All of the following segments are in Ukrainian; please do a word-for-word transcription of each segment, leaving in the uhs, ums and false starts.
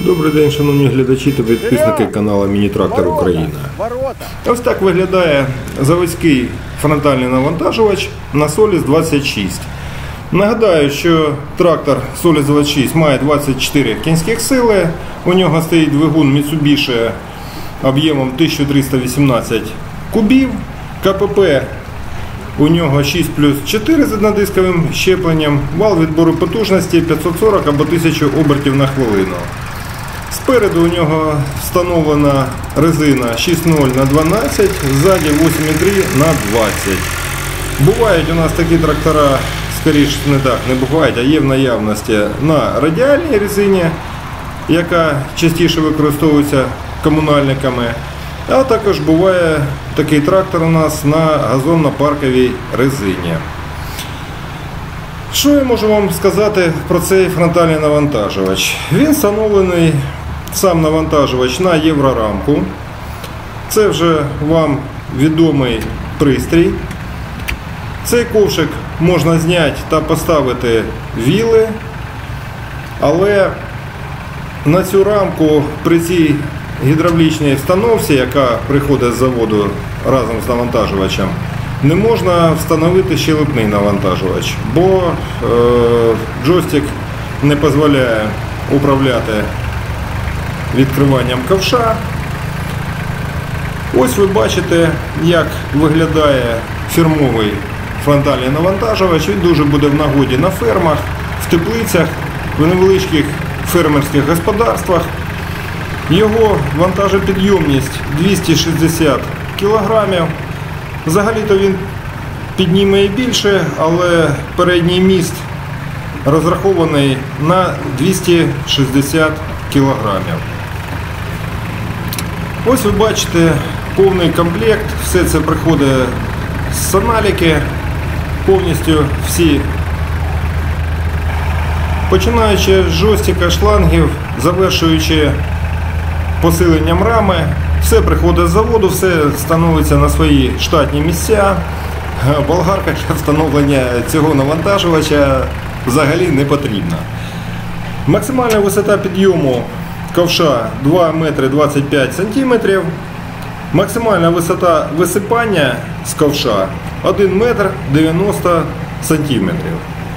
Добрий день, шановні глядачі та підписники каналу Міні-Трактор Україна. Ось так виглядає заводський фронтальний навантажувач на Соліс двадцять шість. Нагадаю, що трактор Соліс двадцять шість має двадцять чотири кінських сили. У нього стоїть двигун Mitsubishi об'ємом тисяча триста вісімнадцять кубів. КПП у нього шість плюс чотири з однодисковим щепленням. Вал відбору потужності п'ятсот сорок або тисяча обертів на хвилину. Спереду у нього встановлена резина шість нуль на дванадцять, ззаді вісім три на двадцять. Бувають у нас такі трактора, скоріше не так, не бувають, а є в наявності на радіальній резині, яка частіше використовується комунальниками. А також буває такий трактор у нас на газонно-парковій резині. Що я можу вам сказати про цей фронтальний навантажувач? Він встановлений, сам навантажувач, на єврорамку. Це вже вам відомий пристрій. Цей ковшик можна зняти та поставити віли, але на цю рамку при цій гідравлічній встановці, яка приходить з заводу разом з навантажувачем, не можна встановити щелепний навантажувач, бо е, джойстик не дозволяє управляти відкриванням ковша. Ось ви бачите, як виглядає фірмовий фронтальний навантажувач. Він дуже буде в нагоді на фермах, в теплицях, в невеличких фермерських господарствах. Його вантажопідйомність двісті шістдесят кілограмів. Взагалі-то він підніме і більше, але передній міст розрахований на двісті шістдесят кілограмів. Ось ви бачите повний комплект, все це приходить з аналіки, повністю всі, починаючи з джойстика, шлангів, завершуючи посиленням рами. Все приходить з заводу, все становиться на свої штатні місця. Болгарка для встановлення цього навантажувача взагалі не потрібна. Максимальна висота підйому ковша два метри двадцять п'ять сантиметрів. Максимальна висота висипання з ковша один метр дев'яносто сантиметрів.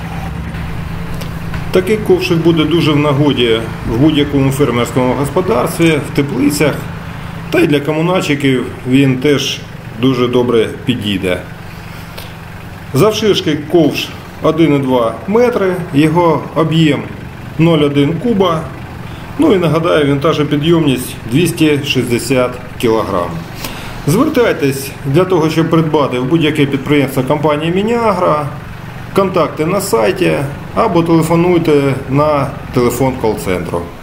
Такий ковшик буде дуже в нагоді в будь-якому фермерському господарстві, в теплицях. Та й для комунальщиків він теж дуже добре підійде. Завширшки ковш один цілих два метри, його об'єм нуль цілих один куба. Ну і нагадаю, вантажопідйомність двісті шістдесят кілограмів. Звертайтесь для того, щоб придбати в будь-яке підприємство компанії Міні-Агро. Контакти на сайті або телефонуйте на телефон кол-центру.